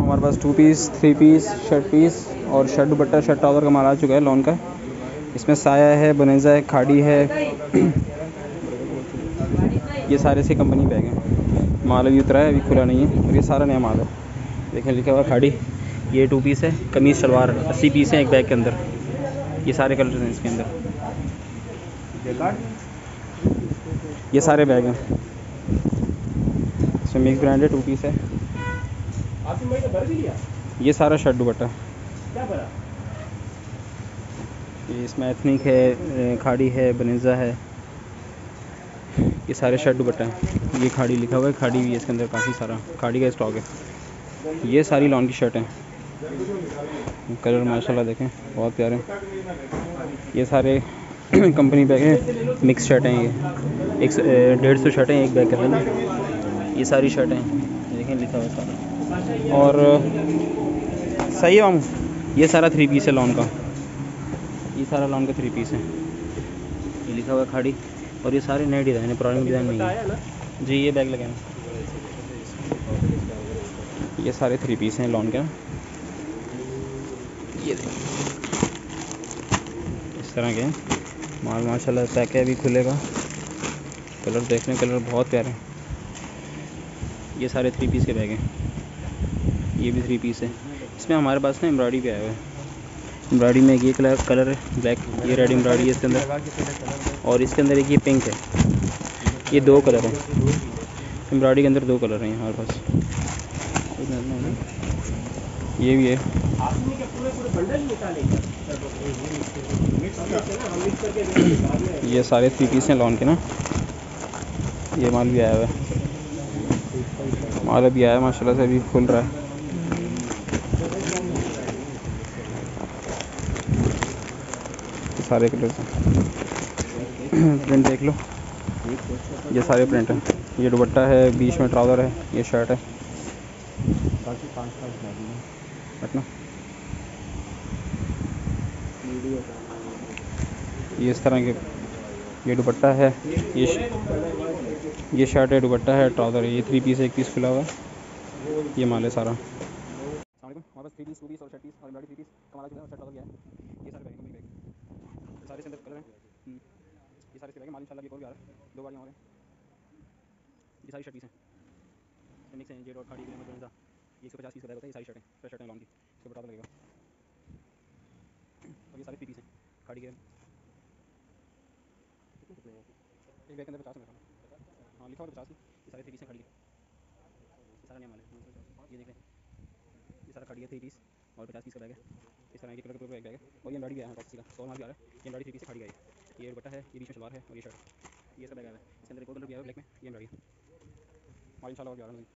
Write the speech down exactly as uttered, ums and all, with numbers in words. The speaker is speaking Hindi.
हमारे पास two piece, three piece, shirt piece और शर्ट दुपट्टा, शर्ट ट्राउज़र का माल आ चुका है लॉन का। इसमें साया है, बनेज़ा है, खाड़ी है। ये सारे से कंपनी बैग हैं। माल अभी उतरा है, अभी खुला नहीं है और ये सारा नया माल है। देखें लिखा हुआ खाड़ी। ये टू पीस है, कमीज़ शलवार अस्सी पीस हैं एक बैग के अंदर। ये सारे कलर हैं इसके अंदर। ये सारे बैग हैं। इसमें मिक्स ब्रांड है, टू पीस है। ये सारा शर्ट दुपट्टा। ये इसमें एथनिक है, खाड़ी है, बनेज़ा है। ये सारे शर्ट दुपट्टा हैं। ये खाड़ी लिखा हुआ है, खाड़ी भी है इसके अंदर काफ़ी सारा खाड़ी का स्टॉक है। ये सारी लॉन की शर्ट हैं। कलर माशाल्लाह देखें बहुत प्यारे। ये सारे कंपनी बैग हैं, मिक्स शर्ट हैं। ये एक डेढ़ सौ शर्ट हैं एक बैग के अंदर। ये सारी शर्ट हैं, देखें लिखा हुआ सारा। और सही है मामू। ये सारा थ्री पीस है लॉन का। ये सारा लॉन का थ्री पीस है। ये लिखा हुआ है खाड़ी। और ये सारे नए डिज़ाइन है, पुराने डिज़ाइन नहीं है जी। ये बैग लगे हैं। ये सारे थ्री पीस हैं लॉन के। ये इस तरह के माल माशाल्लाह पैक है, अभी खुलेगा। कलर देख लें, कलर बहुत प्यारे हैं। ये सारे थ्री पीस के बैग हैं। ये भी थ्री पीस है। इसमें हमारे पास ना एम्ब्रॉयडरी भी आया हुआ है। एम्ब्रॉयडरी में एक ये कलर कलर है ब्लैक, ये रेड एम्ब्रॉयडरी है इसके अंदर। और इसके अंदर एक ये पिंक है। ये दो कलर हैं एम्ब्रॉयडरी के अंदर, दो कलर हैं हमारे पास। ये भी है। ये सारे थ्री पीस हैं लॉन के ना। ये माल भी आया हुआ है। माल अभी आया माशाल्लाह से, अभी खुल रहा है। सारे कलर प्रिंट देख लो। ये सारे प्रिंट हैं। ये दुपट्टा है, बीच में ट्राउज़र है, ये शर्ट है। पटना ये इस तरह के। ये दुपट्टा है, ये श... ये शर्ट है, दुपट्टा है, ट्राउज़र है। ये थ्री पीस है, एक पीस खुला हुआ है। ये माल है सारा। हमारे पास थ्री पीस, टू पीस और शर्ट पीस और एम्ब्रॉयडरी थ्री पीस का माल है। शर्ट ट्राउज़र गया है। ये सारे बैग हैं, बैग सारे इसके अंदर कलर हैं। ये सारे इसके बैग हैं। माल इंशाल्लाह ये और भी आ रहा है, दो बारियाँ हो रहे हैं। ये सारी शर्ट पीस हैं, मिक्स हैं। जेड और खाड़ी ग्लैमर बनेज़ा। ये एक सौ पचास पीस का बैग होता है। ये सारी शर्ट हैं, फ्रेश शर्ट हैं लॉन की। इसके ऊपर ट्राउज़र लगेगा। और ये सारे थ्री पीस हैं खाड़ी के। एक बैग के अंदर पचास है। हाँ लिखा हुआ पचास ही। ये सारे थ्री पीस हैं खाड़ी के। ये सारा नया माल है। ये देख लें, ये सारा खाड़ी है थ्री पीस और पचास पीस का बैग है। इस तरह के कलर के ऊपर एक बैग है। और ये एम्ब्रॉयडरी भी आया है किसी का, सौ माल भी आ रहा है। ये एम्ब्रॉयडरी थ्री पीस से खाड़ी का है। ये दुपट्टा है, ये बीच में सलवार है और ये शर्ट है। ये इसका बैग आया है। इसके अंदर एक और कलर भी आया है ब्लैक में। ये एम्ब्रॉयडरी माल इंशाल्लाह और भी आ रहा है।